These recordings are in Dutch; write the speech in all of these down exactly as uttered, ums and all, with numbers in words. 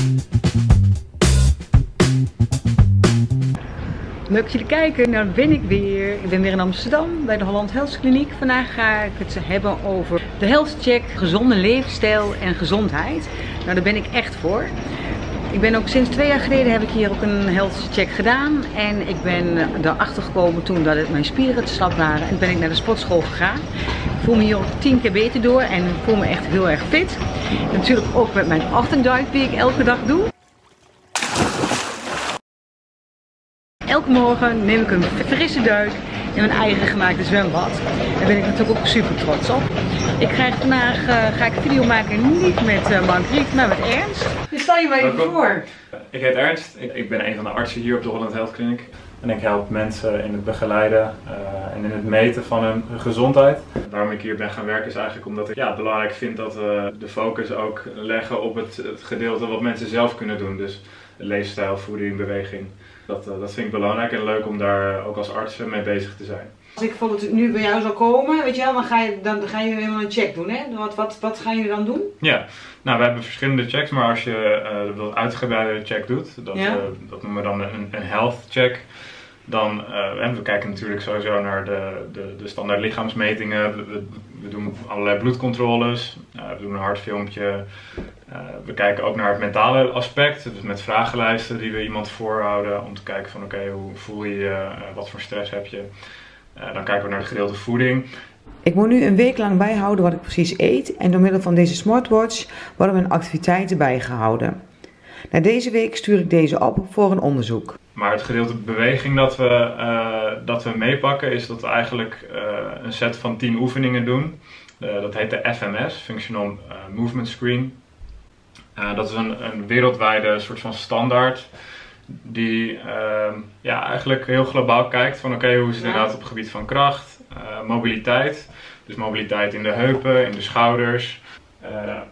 Leuk dat jullie kijken, nou ben ik weer. Ik ben weer in Amsterdam bij de Holland Health Kliniek. Vandaag ga ik het hebben over de Health Check, gezonde levensstijl en gezondheid. Nou, daar ben ik echt voor. Ik ben ook sinds twee jaar geleden heb ik hier ook een Health Check gedaan. En ik ben erachter gekomen toen dat het mijn spieren te slap waren. En ben ik naar de sportschool gegaan. Ik voel me hier ook tien keer beter door en ik voel me echt heel erg fit. Natuurlijk ook met mijn ochtendduik die ik elke dag doe. Elke morgen neem ik een frisse duik in mijn eigen gemaakte zwembad. Daar ben ik natuurlijk ook super trots op. Ik krijg vandaag uh, ga ik een video maken niet met uh, Margriet, maar met Ernst. Dus stel je maar even voor. Ik heet Ernst. Ik, ik ben een van de artsen hier op de Holland Health Clinic. En ik help mensen in het begeleiden uh, en in het meten van hun gezondheid. Waarom ik hier ben gaan werken is eigenlijk omdat ik ja, belangrijk vind dat we de focus ook leggen op het, het gedeelte wat mensen zelf kunnen doen. Dus leefstijl, voeding, beweging. Dat, uh, dat vind ik belangrijk en leuk om daar ook als arts mee bezig te zijn. Als ik bijvoorbeeld nu bij jou zou komen, weet je wel, dan ga je, dan, dan ga je helemaal een check doen, hè? Wat, wat, wat gaan jullie dan doen? Ja, nou we hebben verschillende checks, maar als je uh, een uitgebreide check doet, dat, ja? uh, dat noemen we dan een, een health check. Dan, uh, en we kijken natuurlijk sowieso naar de, de, de standaard lichaamsmetingen, we, we, we doen allerlei bloedcontroles, uh, we doen een hartfilmpje. Uh, we kijken ook naar het mentale aspect, dus met vragenlijsten die we iemand voorhouden om te kijken van oké, okay, hoe voel je je, uh, wat voor stress heb je. Uh, dan kijken we naar de gedeelte voeding. Ik moet nu een week lang bijhouden wat ik precies eet en door middel van deze smartwatch worden mijn activiteiten bijgehouden. Na deze week stuur ik deze op voor een onderzoek. Maar het gedeelte beweging dat we, uh, dat we meepakken is dat we eigenlijk uh, een set van tien oefeningen doen. Uh, dat heet de F M S, Functional uh, Movement Screen. Uh, dat is een, een wereldwijde soort van standaard die uh, ja, eigenlijk heel globaal kijkt van oké, okay, hoe is het inderdaad op het gebied van kracht, uh, mobiliteit. Dus mobiliteit in de heupen, in de schouders. Uh,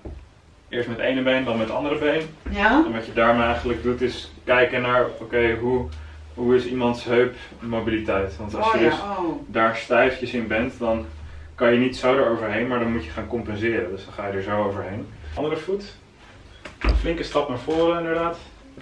eerst met ene been, dan met het andere been. Ja. En wat je daarmee eigenlijk doet is kijken naar oké, okay, hoe, hoe is iemands heupmobiliteit. Want als oh, je ja. dus oh. daar stijfjes in bent, dan kan je niet zo eroverheen, maar dan moet je gaan compenseren. Dus dan ga je er zo overheen. Andere voet. Een flinke stap naar voren inderdaad.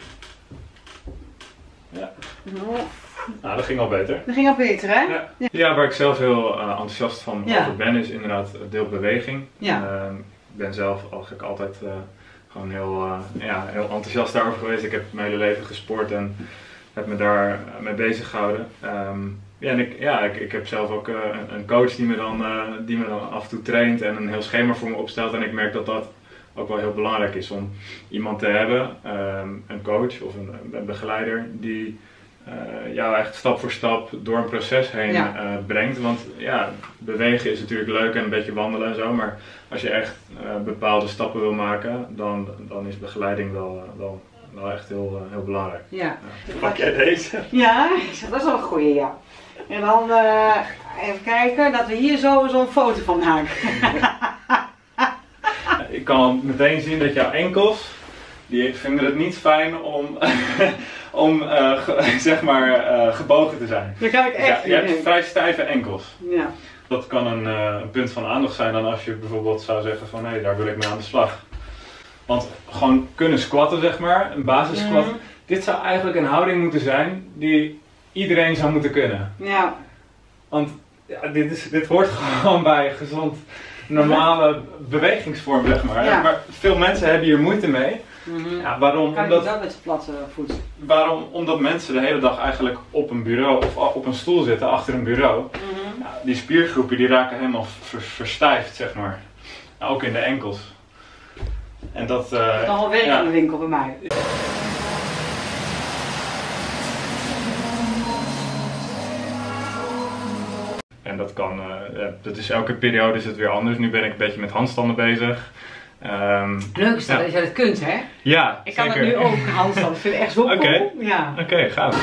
Ja. Oh. Nou, dat ging al beter. Dat ging al beter, hè? Ja, ja. Ja, waar ik zelf heel uh, enthousiast van ja. over ben, is inderdaad het deel beweging. Ja. Uh, ik ben zelf eigenlijk altijd uh, gewoon heel, uh, ja, heel enthousiast daarover geweest. Ik heb mijn hele leven gesport en heb me daar uh, mee bezig gehouden. Um, ja, en ik, ja, ik, ik heb zelf ook uh, een, een coach die me, dan, uh, die me dan af en toe traint en een heel schema voor me opstelt. En ik merk dat dat ook wel heel belangrijk is om iemand te hebben, um, een coach of een, een begeleider, die uh, jou echt stap voor stap door een proces heen ja. uh, brengt. Want ja, bewegen is natuurlijk leuk en een beetje wandelen en zo, maar als je echt uh, bepaalde stappen wil maken, dan, dan is begeleiding wel, uh, wel, wel echt heel, uh, heel belangrijk. Ja. Ja. Pak jij deze? Ja, dat is wel een goeie, ja. En dan uh, even kijken dat we hier zo zo'n foto van maken. Ik kan al meteen zien dat jouw enkels, die vinden het niet fijn om, om uh, ge, zeg maar uh, gebogen te zijn. Dat kan ik echt ja, niet. Je hebt vrij stijve enkels. Ja. Dat kan een, uh, een punt van aandacht zijn dan als je bijvoorbeeld zou zeggen van hé, hey, daar wil ik mee aan de slag. Want gewoon kunnen squatten, zeg maar, een basissquat, mm. dit zou eigenlijk een houding moeten zijn die iedereen zou moeten kunnen. Ja. Want ja, dit, is, dit hoort gewoon bij gezond, normale bewegingsvorm, zeg maar. Ja. Maar veel mensen hebben hier moeite mee. Mm-hmm. Ja, waarom? Kan Omdat, je dat met platte voet? waarom? Omdat mensen de hele dag eigenlijk op een bureau of op een stoel zitten achter een bureau. Mm-hmm. Ja, die spiergroepen die raken helemaal ver, verstijfd, zeg maar. Ja, ook in de enkels. En dat... Uh, dat is nogal werk ja. in de winkel bij mij. En dat kan, uh, ja, dat is elke periode is het weer anders. Nu ben ik een beetje met handstanden bezig. Um, Leuk is dat, ja. dat je dat kunt, hè? Ja, ik kan zeker. het nu ook, handstanden. Ik vind het echt zo cool. Okay. Ja. Oké, okay, gaaf.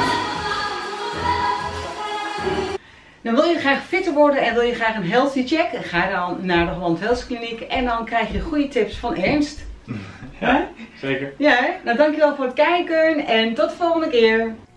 Dan wil je graag fitter worden en wil je graag een healthy check, ga dan naar de Holland Health Kliniek en dan krijg je goede tips van Ernst. Ja, zeker. Ja, nou dankjewel voor het kijken en tot de volgende keer.